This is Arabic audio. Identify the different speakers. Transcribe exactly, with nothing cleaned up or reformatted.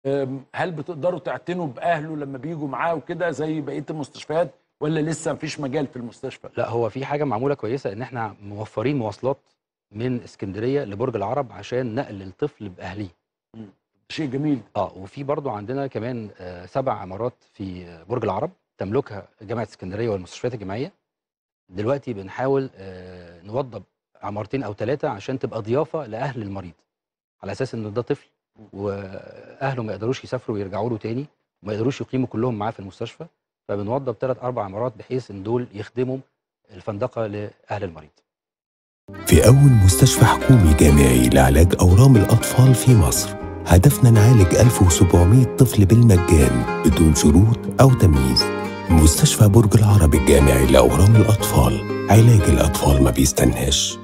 Speaker 1: آمم، هل بتقدروا تعتنوا بأهله لمّا بييجوا معاه وكده زي بقية المستشفيات والّا لسه ما فيش مجال في المستشفى؟
Speaker 2: لأ، هو في حاجة معمولة كويسة، إن إحنا موفّرين مواصلات من إسكندرية لبرج العرب عشان نقل الطفل بأهاليه.
Speaker 1: إمم، شيء جميل.
Speaker 2: آه، وفي برضه عندنا كمان آآ سبع عمارات في برج العرب تملكها جامعة إسكندرية والمستشفيات الجامعية. دلوقتي بنحاول آآ نوضّب عمارتين أو ثلاثة عشان تبقى ضيافة لأهل المريض، على أساس إن ده طفل وأهله ما يقدروش يسافروا ويرجعوا له تاني، وما يقدروش يقيموا كلّهم معاه في المستشفى، فبنوضّب ثلاث، أربع عمارات بحيث إن دول يخدموا الفندقة لأهل المريض.
Speaker 3: في أول مستشفى حكومي جامعي لعلاج أورام الأطفال في مصر، هدفنا نعالج ألف وسبعمائة طفل بالمجان بدون شروط أو تمييز. مستشفى برج العرب الجامعي لأورام الأطفال، علاج الأطفال ما بيستناش.